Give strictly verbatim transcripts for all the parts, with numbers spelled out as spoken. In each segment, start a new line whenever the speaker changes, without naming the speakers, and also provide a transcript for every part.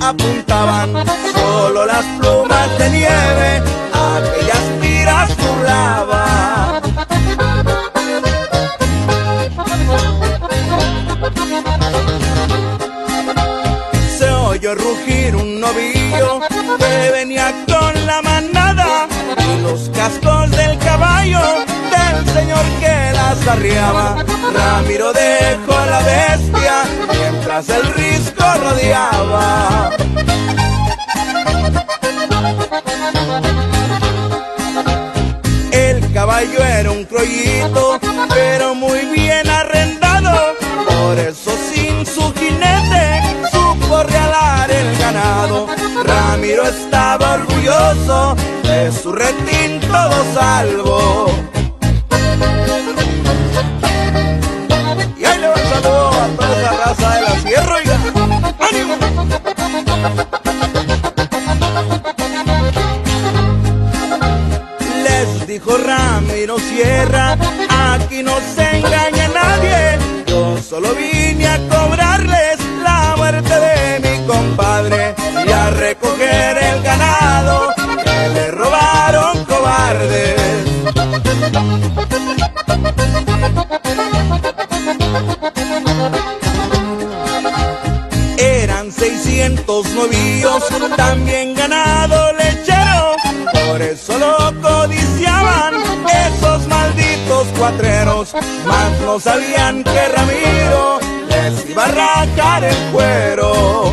apuntaban, solo las plumas de nieve aquellas tiras burlaba. Se oyó rugir un novillo que venía con la manada y los cascos del caballo del señor que las arriaba. Ramiro dejó a la bestia mientras el risco rodeaba. El caballo era un crollito, pero muy bien arrendado, por eso sin su jinete supo realar el ganado. Ramiro estaba orgulloso de su retín todo salvo. Y ahí le va el saludo a toda esa raza de la sierra, oiga. ¡Ánimo! Les dijo Ramiro Sierra, aquí no se engaña nadie, yo solo vine a cobrarles la muerte de mi compadre y a recoger el ganado que le robaron cobardes. Eran seiscientos novillos, también ganado lechero, por eso lo codiciaban esos malditos cuatreros, mas no sabían que Ramiro les iba a arrancar el cuero.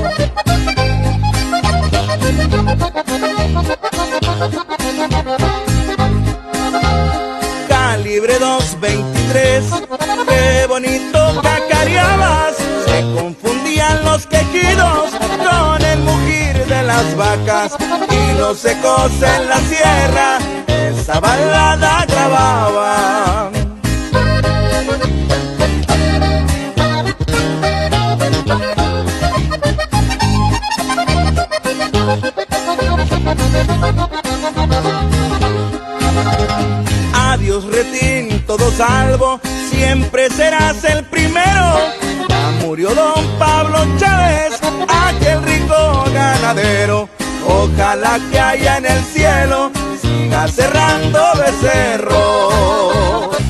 Calibre dos veintitrés, qué bonito cacareabas, se confundían los quejidos con el mugir de las vacas y los secos en la sierra esa balada grababan. Adiós retín, todo salvo, siempre serás el primero. Ya murió don Pablo Chávez, aquel rico ganadero. Ojalá que allá en el cielo siga cerrando becerros.